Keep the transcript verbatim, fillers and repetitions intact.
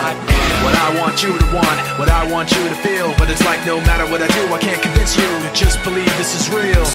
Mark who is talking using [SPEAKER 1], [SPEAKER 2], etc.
[SPEAKER 1] got what I want you to want, what I want you to feel. But it's like no matter what I do, I can't convince you to just believe this is real.